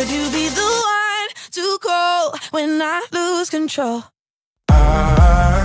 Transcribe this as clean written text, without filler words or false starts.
Would you be the one to call when I lose control?